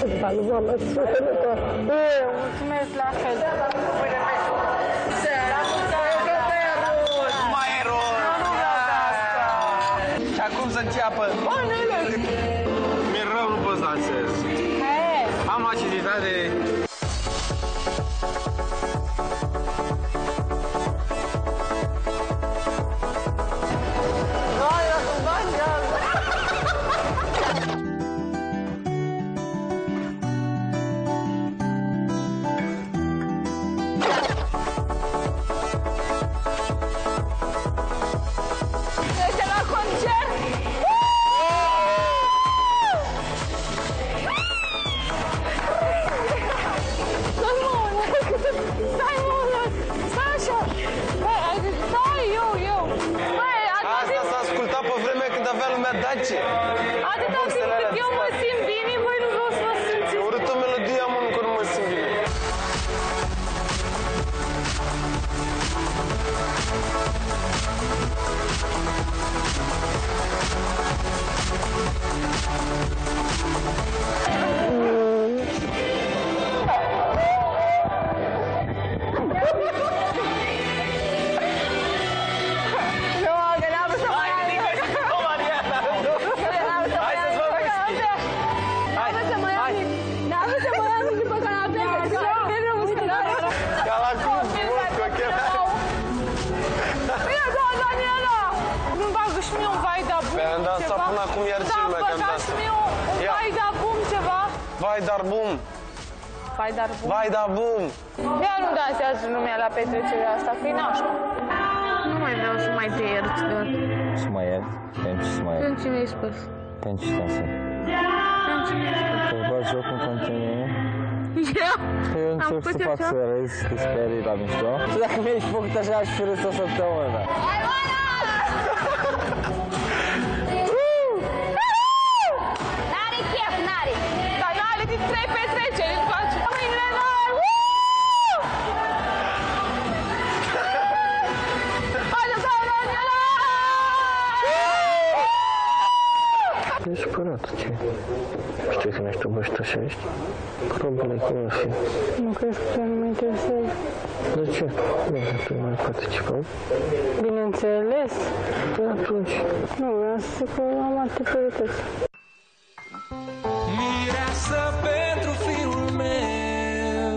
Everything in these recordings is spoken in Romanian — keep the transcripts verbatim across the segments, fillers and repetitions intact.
fotbal, mama, sufletul. Eu, mulțumesc la fel. Mai eroi! Și acum să înceapă. Mi-e rău, nu pot să dansez. Am aciditate. Daci! Atâta timp cât eu mă simt bine, voi nu vreau să vă simțiți. Urât o melodie am încă nu mă simt bine. Am dansat până acum, iar ce lumea că am dansat. Vai da bum ceva. Vai dar bum. Vai dar bum. Vai da bum. Ea nu dansează lumea la petrecerea asta, că-i nașpa. Nu mai vreau să mai te iert. Să mă iert? Pentru ce să mă iert? Pentru ce mi-ai spus? Pentru ce te-am spus? Pentru ce mi-ai spus? Să-ți bagi joc în continuu? Eu? Eu încerc să fac să râzi, că sperii la mișto. Și dacă mi-ai făcut așa, aș fi râs o săptămână. E supărat, ce? Știi că mi-aș tăbăștășești? Probele cum ar fi. Nu crezi că nu mă interesează? De ce? Nu, tu mai participăm? Bineînțeles. Păi atunci. Nu, vreau să zic că am alte priorități. Mireasă pentru fiul meu.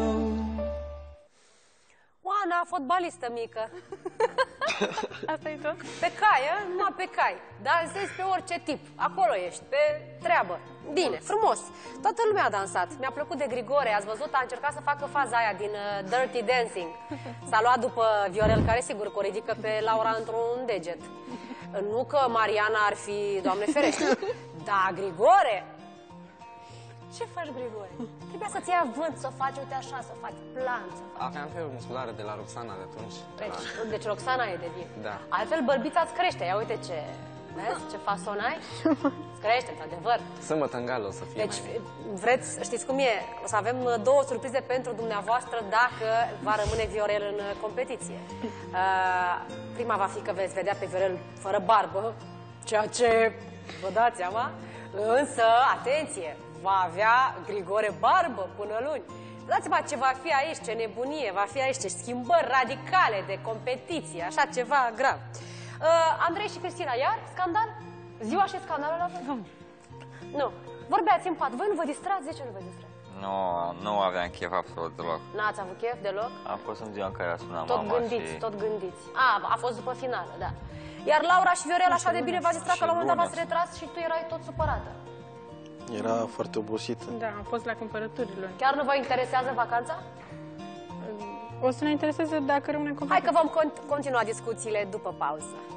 Oana, fotbalistă mică. Asta e tot? Pe cai, a? Numai pe cai. Dansezi pe orice tip. Acolo ești, pe treabă. Bine, frumos. Toată lumea a dansat. Mi-a plăcut de Grigore. Ați văzut? A încercat să facă faza aia din uh, Dirty Dancing. S-a luat după Viorel, care sigur că o ridică pe Laura într-un deget. Nu că Mariana ar fi, Doamne ferește. Da, Grigore! Ce faci, Grigore? Trebuia să-ți ia vânt, să o faci, uite așa, să faci plan. Aveam felul musculară de la Roxana de atunci. Deci, deci Roxana e de vin. Da. Altfel bărbița îți crește. Ia uite ce... Vezi ce fason ai? Îți crește, într-adevăr. Sâmbătă în gală o să fie. Deci, vreți, știți cum e? O să avem două surprize pentru dumneavoastră dacă va rămâne Viorel în competiție. Uh, prima va fi că veți vedea pe Viorel fără barbă, ceea ce vă dați seama. Însă, atenție, va avea Grigore barbă până luni. Dați-vă ce va fi aici, ce nebunie, va fi aici, ce schimbări radicale de competiție, așa ceva grav. Uh, Andrei și Cristina, iar? Scandal? Ziua și scandalul la fel? Nu. Nu. Vorbeați în pat. Voi nu vă distrați? De ce nu vă distrați? Nu, nu aveam chef absolut deloc. N-ați avut chef deloc? A fost în ziua în care a sunat tot mama gândiți, și... tot gândiți. A, a fost după finală, da. Iar Laura și Viorel așa de bine v-ați distrat că la un moment dat v-ați retras și tu erai tot supărată. Era foarte obosită. Da, am fost la cumpărăturile. Chiar nu vă interesează vacanța? O să ne intereseze dacă rămâne competiție. Hai că vom continua discuțiile după pauză.